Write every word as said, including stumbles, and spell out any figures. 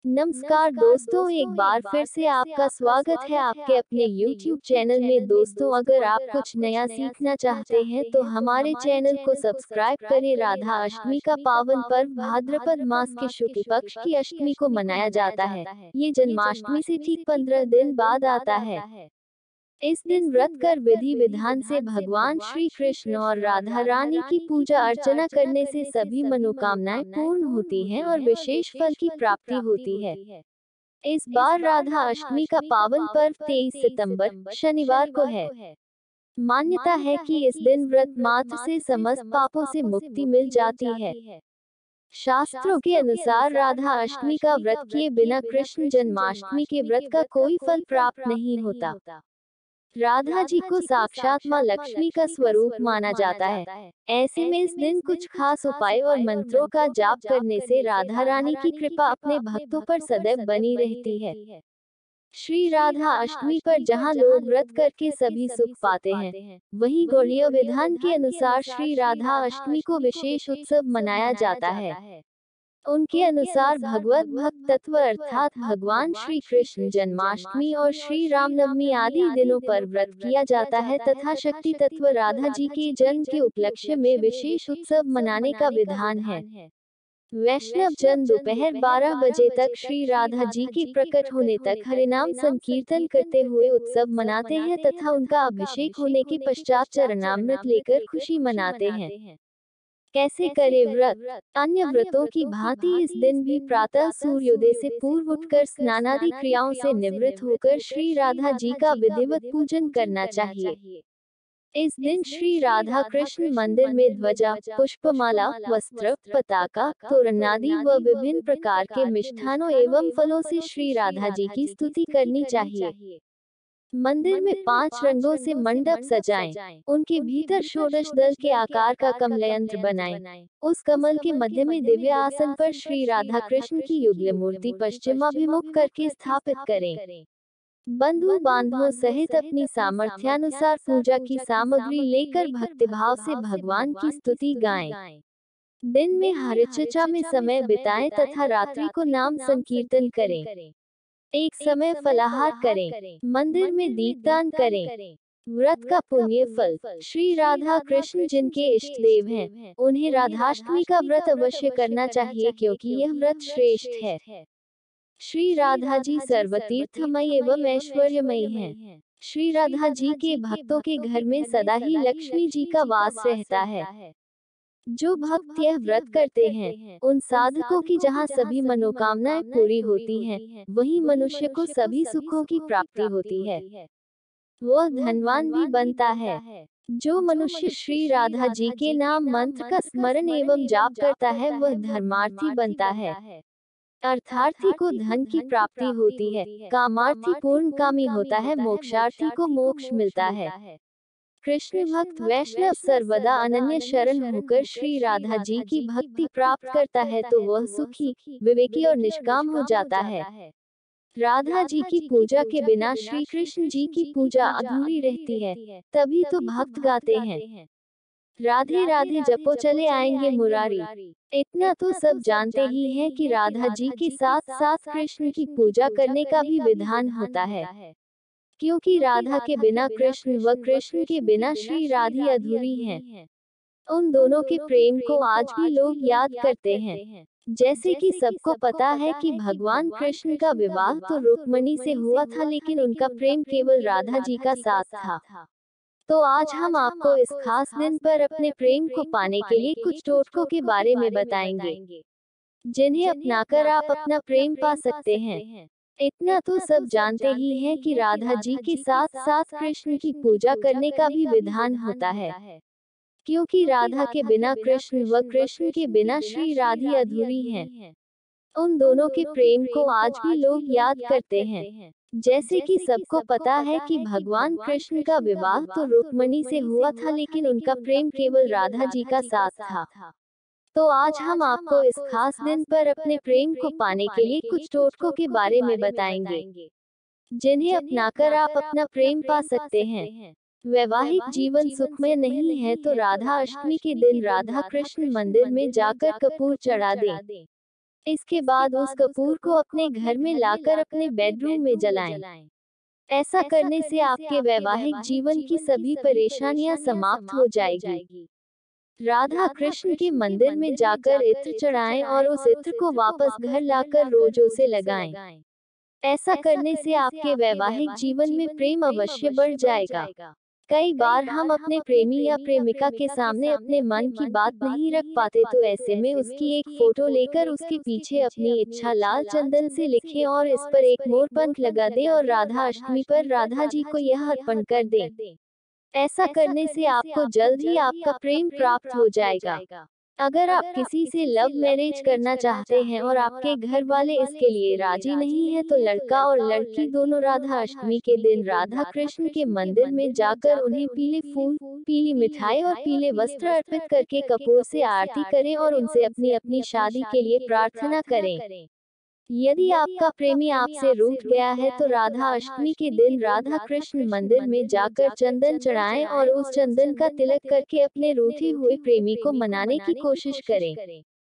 नमस्कार दोस्तों, एक बार फिर से आपका स्वागत है आपके अपने यूट्यूब चैनल में। दोस्तों, अगर आप कुछ नया सीखना चाहते हैं तो हमारे चैनल को सब्सक्राइब करें। राधा अष्टमी का पावन पर्व भाद्रपद मास के शुक्ल पक्ष की अष्टमी को मनाया जाता है। ये जन्माष्टमी से ठीक पंद्रह दिन बाद आता है। इस दिन व्रत कर विधि विधान से भगवान श्री कृष्ण और राधा रानी की पूजा अर्चना करने से सभी मनोकामनाएं पूर्ण होती हैं और विशेष फल की प्राप्ति होती है। इस बार राधा अष्टमी का पावन पर्व तेईस सितंबर शनिवार को है। मान्यता है कि इस दिन व्रत मात्र से समस्त पापों से मुक्ति मिल जाती है। शास्त्रों के अनुसार राधा अष्टमी का व्रत किए बिना कृष्ण जन्माष्टमी के व्रत का कोई फल प्राप्त नहीं होता। राधा जी को साक्षात माँ लक्ष्मी का स्वरूप माना जाता है। ऐसे में इस दिन कुछ खास उपाय और मंत्रों का जाप करने से राधा रानी की कृपा अपने भक्तों पर सदैव बनी रहती है। श्री राधा अष्टमी पर जहाँ लोग व्रत करके सभी सुख पाते हैं, वहीं गौड़ीय विधान के अनुसार श्री राधा अष्टमी को विशेष उत्सव मनाया जाता है। उनके अनुसार भगवत भक्त तत्व अर्थात भगवान श्री कृष्ण जन्माष्टमी और श्री रामनवमी आदि दिनों पर व्रत किया जाता है तथा शक्ति तत्व राधा जी के जन्म के उपलक्ष्य में विशेष उत्सव मनाने का विधान है। वैष्णव जन दोपहर बारह बजे तक श्री राधा जी के प्रकट होने तक हरिनाम संकीर्तन करते हुए उत्सव मनाते हैं तथा उनका अभिषेक होने के पश्चात चरणामृत लेकर खुशी मनाते हैं। कैसे करे व्रत? अन्य व्रतों की भांति इस दिन भी प्रातः सूर्योदय से पूर्व उठकर स्नानादि क्रियाओं से निवृत्त होकर श्री राधा जी का विधिवत पूजन करना चाहिए। इस दिन श्री राधा कृष्ण मंदिर में ध्वजा, पुष्पमाला, वस्त्र, पताका, तोरणादि व विभिन्न प्रकार के मिष्ठानों एवं फलों से श्री राधा जी की स्तुति करनी चाहिए। मंदिर में पांच रंगों से मंडप सजाएं। उनके भीतर षोडश दल के आकार का कमलयंत्र बनाएं। उस कमल के मध्य में दिव्य आसन पर श्री राधा कृष्ण की युगल मूर्ति पश्चिमाभिमुख करके स्थापित करें। बंधु बांधवों सहित अपनी सामर्थ्यानुसार पूजा की सामग्री लेकर भक्तिभाव से भगवान की स्तुति गाएं। दिन में हरिचर्चा में समय बिताएं तथा रात्रि को नाम संकीर्तन करें। एक समय फलाहार करें। मंदिर में दीपदान करें। व्रत का पुण्य फल। श्री राधा कृष्ण जिनके इष्ट देव हैं, उन्हें राधाष्टमी का व्रत अवश्य करना चाहिए क्योंकि यह व्रत श्रेष्ठ है। श्री राधा जी सर्वतीर्थमयी एवं ऐश्वर्यमयी हैं। श्री राधा जी के भक्तों के घर में सदा ही लक्ष्मी जी का वास रहता है। जो भक्त यह व्रत करते हैं, उन साधकों की जहाँ सभी मनोकामनाएं पूरी होती हैं, वहीं मनुष्य को सभी सुखों की प्राप्ति होती है। वह धनवान भी बनता है। जो मनुष्य श्री राधा जी के नाम मंत्र का स्मरण एवं जाप करता है, वह धर्मार्थी बनता है। अर्थार्थी को धन की प्राप्ति होती है, कामार्थी पूर्ण कामी होता है, मोक्षार्थी को मोक्ष मिलता है। कृष्ण भक्त वैष्णव सर्वदा अनन्य शरण होकर श्री राधा जी की भक्ति प्राप्त करता है तो वह सुखी, विवेकी और निष्काम हो जाता है। राधा जी की पूजा के बिना श्री कृष्ण जी की पूजा अधूरी रहती है। तभी तो भक्त गाते हैं, राधे राधे जपो चले आएंगे मुरारी। इतना तो सब जानते ही हैं कि राधा जी के साथ साथ कृष्ण की पूजा करने का भी विधान होता है, क्योंकि राधा के बिना कृष्ण व कृष्ण के बिना श्री राधी अधूरी हैं। उन दोनों के प्रेम को आज भी लोग याद करते हैं। जैसे कि सबको पता है कि भगवान कृष्ण का विवाह तो रुक्मिणी से हुआ था, लेकिन उनका प्रेम केवल राधा जी का साथ था। तो आज हम आपको इस खास दिन पर अपने प्रेम को पाने के लिए कुछ टोटकों के बारे में बताएंगे, जिन्हें अपनाकर आप अपना प्रेम पा सकते हैं। इतना तो सब जानते ही हैं कि राधा जी के साथ साथ कृष्ण की पूजा करने का भी विधान होता है, क्योंकि राधा के बिना कृष्ण व कृष्ण के बिना श्री राधी अधूरी हैं। उन दोनों के प्रेम को आज भी लोग याद करते हैं। जैसे कि सबको पता है कि भगवान कृष्ण का विवाह तो रुक्मिणी से हुआ था, लेकिन उनका प्रेम केवल राधा जी का साथ था। तो आज हम आपको इस खास दिन पर अपने प्रेम को पाने के लिए कुछ टोटकों के बारे में बताएंगे, जिन्हें अपनाकर आप अपना प्रेम पा सकते हैं। वैवाहिक जीवन सुखमय नहीं है तो राधा अष्टमी के दिन राधा कृष्ण मंदिर में जाकर कपूर चढ़ा दें। इसके बाद उस कपूर को अपने घर में लाकर अपने बेडरूम में जलाएं। ऐसा करने से आपके वैवाहिक जीवन की सभी परेशानियां समाप्त हो जाएगी। राधा कृष्ण के मंदिर में जाकर इत्र चढ़ाएं और उस इत्र को वापस घर लाकर रोज उसे लगाएं। ऐसा करने से आपके वैवाहिक जीवन में प्रेम अवश्य बढ़ जाएगा। कई बार हम अपने प्रेमी या प्रेमिका के सामने अपने मन की बात नहीं रख पाते, तो ऐसे में उसकी एक फोटो लेकर उसके पीछे अपनी इच्छा लाल चंदन से लिखें और इस पर एक मोर पंख लगा दें और राधा अष्टमी पर राधा जी को यह अर्पण कर दें। ऐसा करने से आपको जल्द ही आपका प्रेम प्राप्त हो जाएगा। अगर आप किसी से लव मैरिज करना चाहते हैं और आपके घर वाले इसके लिए राजी नहीं है, तो लड़का और लड़की दोनों राधा अष्टमी के दिन राधा कृष्ण के मंदिर में जाकर उन्हें पीले फूल, पीली मिठाई और पीले वस्त्र अर्पित करके कपूर से आरती करें और उनसे अपनी अपनी शादी के लिए प्रार्थना करें। यदि आपका प्रेमी आपसे रूठ गया है तो राधा अष्टमी के दिन राधा कृष्ण मंदिर में जाकर चंदन चढ़ाएं और उस चंदन का तिलक करके अपने रूठे हुए प्रेमी को मनाने की कोशिश करें।